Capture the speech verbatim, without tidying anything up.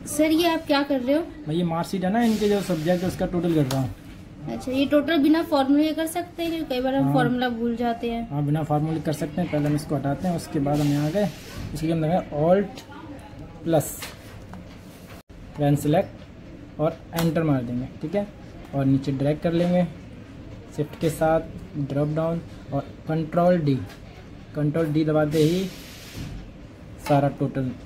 Sir ये आप क्या कर रहे हो? मैं ये मार्कशीट है ना इनके जो सब्जेक्ट है उसका टोटल कर रहा हूँ। अच्छा, ये टोटल बिना फॉर्मूले कर सकते हैं? कई बार हम हाँ। फॉर्मूला भूल जाते हैं। हाँ, बिना फार्मूले कर सकते हैं। पहले हम इसको हटाते हैं, उसके बाद हम यहाँ गए, इसके लिए हम देंगे ऑल्ट प्लस पेन सेलेक्ट और एंटर मार देंगे। ठीक है, और नीचे ड्रैग कर लेंगे शिफ्ट के साथ ड्रॉप डाउन और कंट्रोल डी कंट्रोल डी दबाते ही सारा टोटल